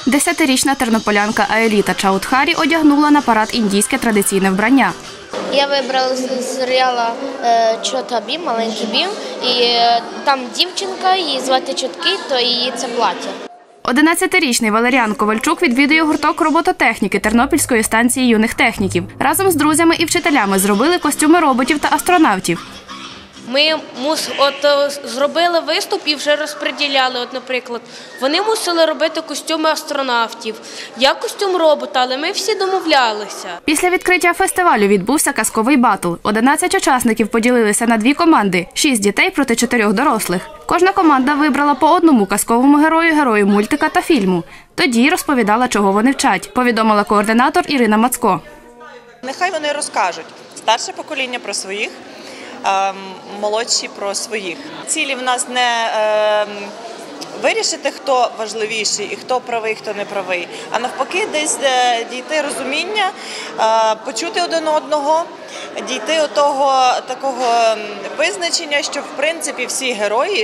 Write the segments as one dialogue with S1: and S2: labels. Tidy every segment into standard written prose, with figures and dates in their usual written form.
S1: 10-річна тернополянка Аеліта Чаудхарі одягнула на парад індійське традиційне вбрання.
S2: Я вибрала з серіалу «Чота Бім», «Маленький Бім», і там дівчинка, її звати Чоткий, то її це плаття.
S1: 11-річний Валеріан Ковальчук відвідує гурток робототехніки Тернопільської станції юних техніків. Разом з друзями і вчителями зробили костюми роботів та астронавтів.
S3: Ми зробили виступ і вже розподіляли. Наприклад, вони мусили робити костюми астронавтів, я костюм робота, але ми всі домовлялися.
S1: Після відкриття фестивалю відбувся казковий батл. 11 учасників поділилися на 2 команди – 6 дітей проти 4 дорослих. Кожна команда вибрала по одному казковому герою мультика та фільму. Тоді розповідала, чого вони вчать, повідомила координатор Ірина Мацко.
S4: Нехай вони розкажуть. Старше покоління про своїх, молодші про своїх. Цілі в нас не вирішити, хто важливіший і хто правий, хто не правий, а навпаки десь дійти розуміння, почути один одного, дійти до того такого визначення, що в принципі всі герої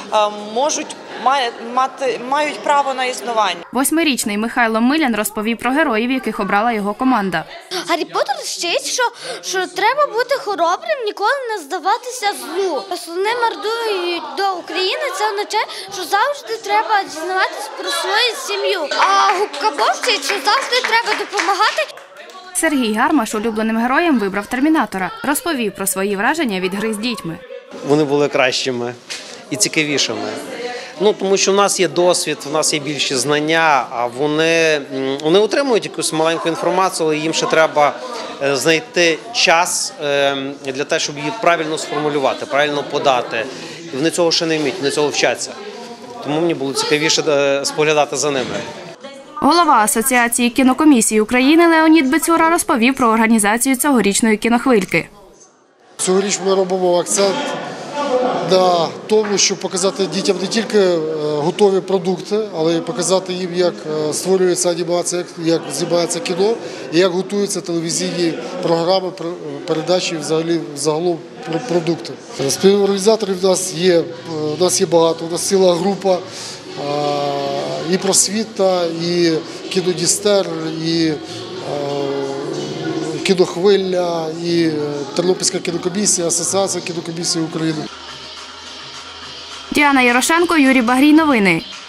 S4: мають право на існування.
S1: 8-річний Михайло Милян розповів про героїв, яких обрала його команда.
S2: Гаррі Поттер вчить, що треба бути хоробрим, ніколи не здаватися злу. Основним ардою до України це означає, що завжди треба дізнаватися про свою сім'ю. А Губка Боб вчить, що завжди треба допомагати.
S1: Сергій Гармаш улюбленим героєм вибрав «Термінатора». Розповів про свої враження від гри з дітьми.
S5: Вони були кращими і цікавішими. Тому що в нас є досвід, в нас є більші знання, а вони отримують якусь маленьку інформацію, але їм ще треба знайти час для того, щоб її правильно сформулювати, правильно подати. І вони цього ще не вміють, вони цього вчаться. Тому мені було цікавіше споглядати за ними.
S1: Голова Асоціації кінокомісій України Леонід Бецюра розповів про організацію цьогорічної кінохвильки.
S6: Цьогоріч ми робимо акцент на тому, щоб показати дітям не тільки готові продукти, але й показати їм, як створюється анімація, як знімається кіно і як готуються телевізійні програми, передачі, загалом продукти. Співорганізаторів у нас є багато, у нас ціла група і «Просвіта», і «Кінодістер», і «Кінохвиля», і Тернопільська кінокомісія, Асоціація кінокомісій України.
S1: Діана Ярошенко, Юрій Багрій. Новини.